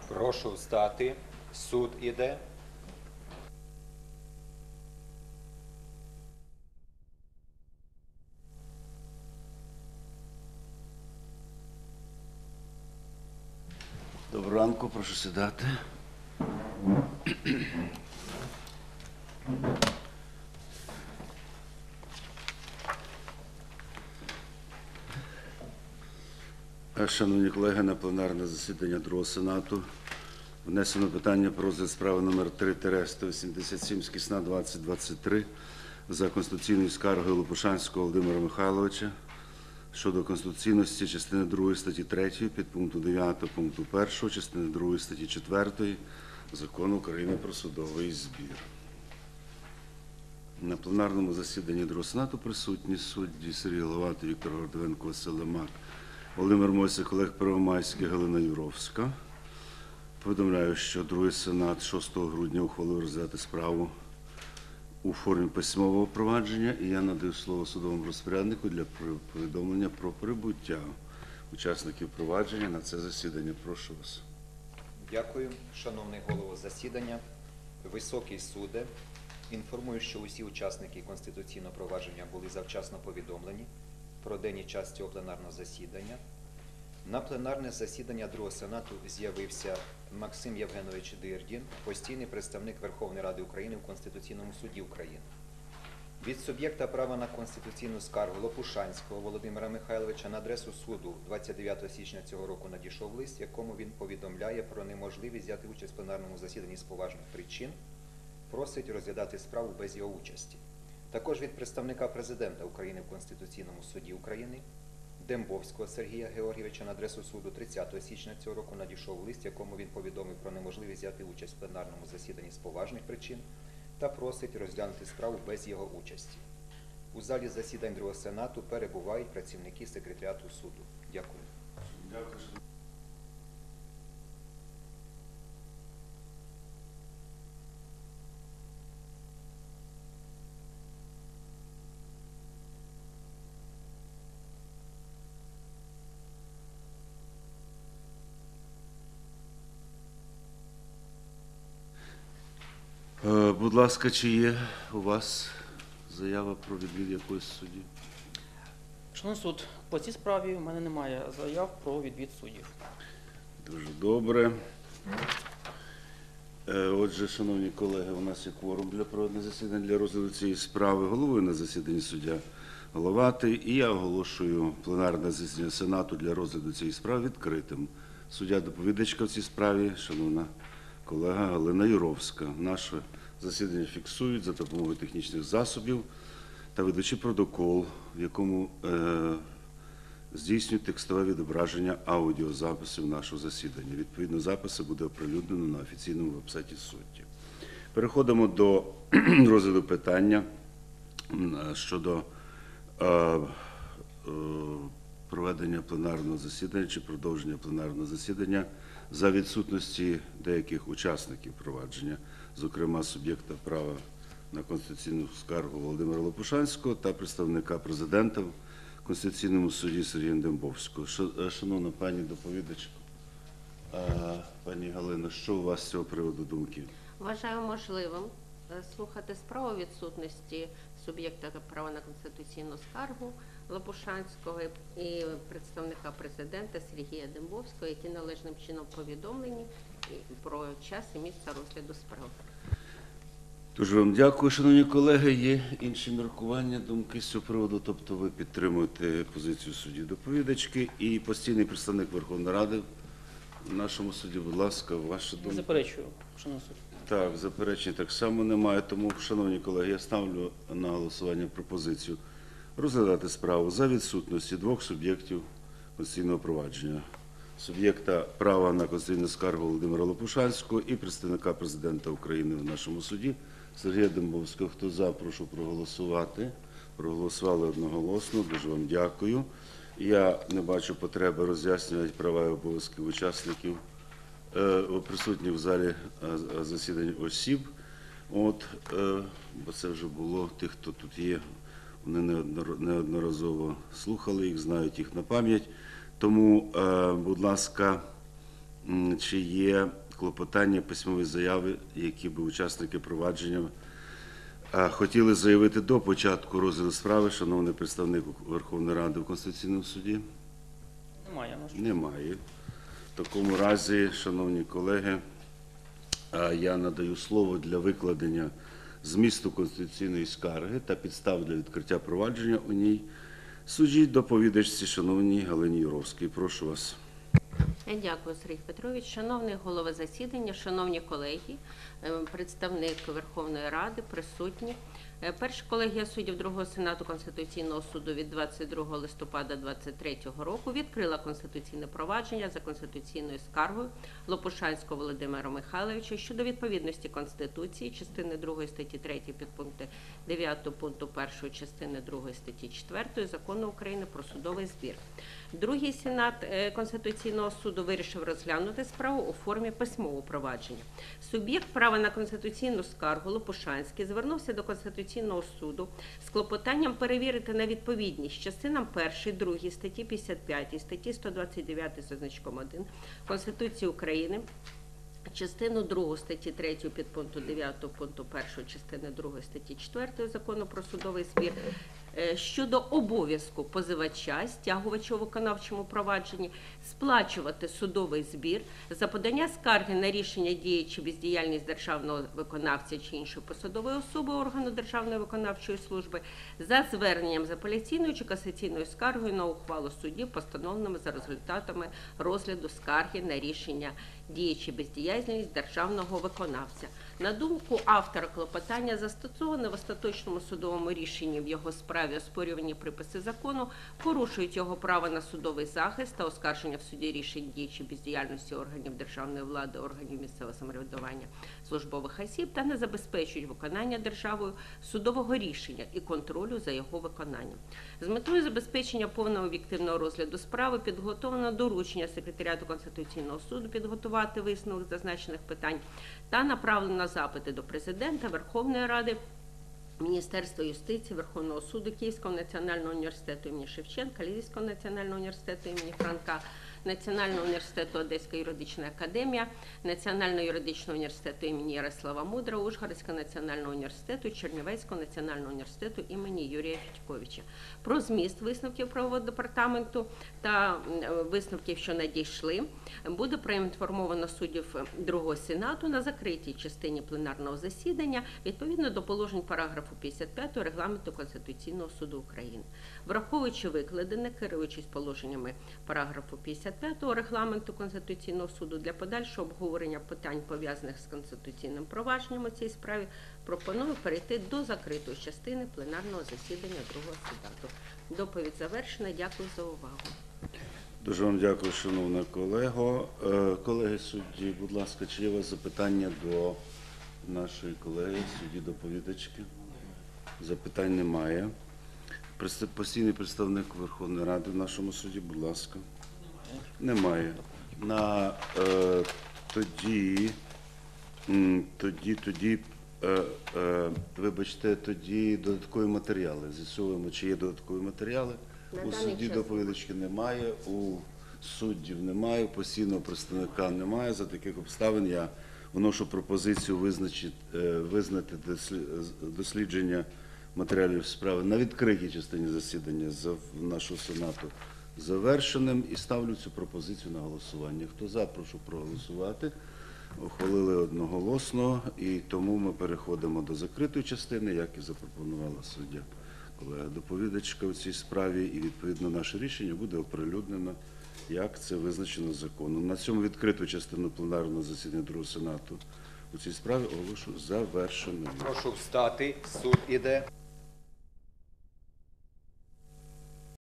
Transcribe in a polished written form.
Прошу встати. Суд іде. Доброго ранку, прошу сідати. Шановні колеги, на пленарне засідання Другого Сенату внесено питання про розгляд справи номер 3-187 Скісна 2023 за конституційною скаргою Лопушанського Володимира Михайловича щодо конституційності частини 2 статті 3 підпункту 9 пункту 1 частини 2 статті 4 Закону України про судовий збір. На пленарному засіданні Другого Сенату присутні судді Сергій Головатий, Віктор Гордовенко, Василь Лемак, Володимир Мойсик, Олег Первомайський, Галина Юровська. Повідомляю, що Другий Сенат 6 грудня ухвалив розглядати справу у формі письмового провадження, і я надаю слово судовому розпоряднику для повідомлення про прибуття учасників провадження на це засідання. Прошу вас. Дякую, шановний голово засідання. Високий суде, інформую, що усі учасники конституційного провадження були завчасно повідомлені про день і час цього пленарного засідання. На пленарне засідання Другого Сенату з'явився Максим Євгенович Дирдін, постійний представник Верховної Ради України в Конституційному суді України. Від суб'єкта права на конституційну скаргу Лопушанського Володимира Михайловича на адресу суду 29 січня цього року надійшов лист, в якому він повідомляє про неможливість взяти участь в пленарному засіданні з поважних причин, просить розглядати справу без його участі. Також від представника Президента України в Конституційному суді України Дембовського Сергія Георгійовича на адресу суду 30 січня цього року надійшов лист, в якому він повідомив про неможливість взяти участь в пленарному засіданні з поважних причин та просить розглянути справу без його участі. У залі засідань Другого Сенату перебувають працівники секретаріату суду. Дякую. Дякую. Будь ласка, чи є у вас заява про відвід якоїсь судді? Шановний суд, по цій справі в мене немає заяв про відвід суддів. Дуже добре. Отже, шановні колеги, у нас є кворум для проведення засідання для розгляду цієї справи. Головою на засіданні суддя Головатий. І я оголошую пленарне засідання Сенату для розгляду цієї справи відкритим. Суддя-доповідачка в цій справі, шановна колега Галина Юровська. Наше засідання фіксують за допомогою технічних засобів та ведучи протокол, в якому здійснюють текстове відображення аудіозаписів нашого засідання. Відповідно, записи буде оприлюднено на офіційному вебсайті судді. Переходимо до розгляду питання щодо проведення пленарного засідання чи продовження пленарного засідання за відсутності деяких учасників провадження, зокрема суб'єкта права на конституційну скаргу Володимира Лопушанського та представника Президента в Конституційному суді Сергія Дембовського. Шановна пані доповідачко, пані Галино, що у вас з цього приводу думки? Вважаю можливим слухати справу відсутності суб'єкта права на конституційну скаргу Лопушанського і представника Президента Сергія Дембовського, які належним чином повідомлені про час і місце розгляду справи. Дуже вам дякую, шановні колеги. Є інші міркування, думки з цього приводу? Тобто ви підтримуєте позицію судді-доповідачки і постійний представник Верховної Ради в нашому суді, будь ласка, ваша думка. Не заперечую, шановний суд. Так, заперечень так само немає. Тому, шановні колеги, я ставлю на голосування пропозицію розглядати справу за відсутності двох суб'єктів конституційного провадження. Суб'єкта права на конституційну скаргу Володимира Лопушанського і представника Президента України в нашому суді Сергія Дембовського. Хто за, прошу проголосувати. Проголосували одноголосно. Дуже вам дякую. Я не бачу потреби роз'яснювати права і обов'язки учасників присутніх в залі засідань осіб. Бо це вже було тих, хто тут є. Вони неодноразово слухали їх, знають їх на пам'ять. Тому, будь ласка, чи є клопотання, письмові заяви, які би учасники провадження хотіли заявити до початку розгляду справи, шановний представник Верховної Ради в Конституційному суді? Немає. Немає. В такому разі, шановні колеги, я надаю слово для викладення змісту конституційної скарги та підстав для відкриття провадження у ній судді доповідачці, шановній Галині Юровській. Прошу вас. Дякую, Сергій Петрович. Шановний голова засідання, шановні колеги, представник Верховної Ради, присутні. Перша колегія суддів Другого Сенату Конституційного суду від 22 листопада 2023 року відкрила конституційне провадження за конституційною скаргою Лопушанського Володимира Михайловича щодо відповідності Конституції, частини 2 статті 3 підпункти 9 пункту 1 частини 2 статті 4 Закону України про судовий збір. Другий Сенат Конституційного суду вирішив розглянути справу у формі письмового провадження. Суб'єкт права на конституційну скаргу Лопушанський звернувся до Конституційного суду з клопотанням перевірити на відповідність частинам 1, 2 статті 55, статті 129 з значком 1 Конституції України, частину 2 статті 3 підпункту 9 пункту 1 частини 2 статті 4 Закону про судовий збір щодо обов'язку позивача, стягувача у виконавчому провадженні, сплачувати судовий збір за подання скарги на рішення дії чи бездіяльність державного виконавця чи іншої посадової особи органу Державної виконавчої служби за зверненням з апеляційною чи касаційною скаргою на ухвалу судді, постановленими за результатами розгляду скарги на рішення дії чи бездіяльність державного виконавця. На думку автора клопотання, застосоване в остаточному судовому рішенні в його справі оспорювані приписи закону порушують його право на судовий захист та оскарження в суді рішень дій чи бездіяльності органів державної влади, органів місцевого самоврядування, службових осіб та не забезпечують виконання державою судового рішення і контролю за його виконанням. З метою забезпечення повного об'єктивного розгляду справи підготовлено доручення секретаріату Конституційного суду підготувати висновок зазначених питань та направлено на запити до Президента, Верховної Ради, Міністерства юстиції, Верховного суду, Київського національного університету імені Шевченка, Львівського національного університету імені Франка, Національного університету Одеська юридична академія, Національного юридичного університету імені Ярослава Мудрого, Ужгородського національного університету, Чернівецького національного університету імені Юрія Федьковича. Про зміст висновків правового департаменту та висновків, що надійшли, буде проінформовано суддів Другого Сенату на закритій частині пленарного засідання відповідно до положень параграфу 55 Регламенту Конституційного суду України. Враховуючи викладене, керуючись положеннями параграфу 55 Регламенту Конституційного суду, для подальшого обговорення питань, пов'язаних з конституційним провадженням у цій справі, пропоную перейти до закритої частини пленарного засідання Другого Сенату. Доповідь завершена. Дякую за увагу. Дуже вам дякую, шановна колего. Колеги судді, будь ласка, чи є у вас запитання до нашої колеги, судді-доповідачки? Запитань немає. Постійний представник Верховної Ради в нашому суді, будь ласка. Немає. Вибачте, тоді додаткові матеріали. З'ясовуємо, чи є додаткові матеріали. У судді доповідачки немає, у суддів немає, у постійного представника немає. За таких обставин я вношу пропозицію визнати дослідження матеріалів справи на відкритій частині засідання нашого Сенату завершеним і ставлю цю пропозицію на голосування. Хто за, прошу проголосувати. Ухвалили одноголосно, і тому ми переходимо до закритої частини, як і запропонувала суддя колега-доповідачка у цій справі, і відповідно наше рішення буде оприлюднено, як це визначено законом. На цьому відкриту частину пленарного засідання Другого Сенату у цій справі оголошую завершеною. Прошу встати, суд іде.